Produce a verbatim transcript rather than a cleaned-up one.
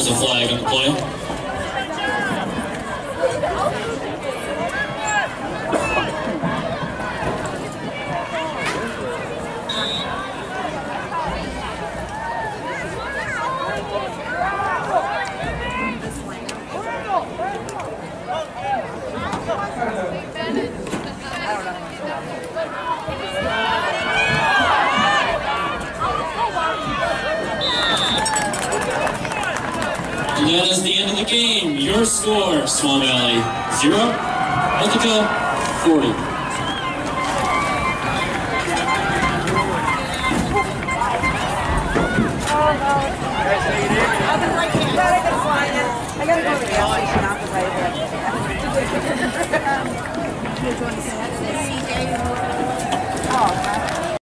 There's a flag on the play. And that is the end of the game. Your score, Swan Valley, zero, Ithaca, forty. I gotta go to the gas station after I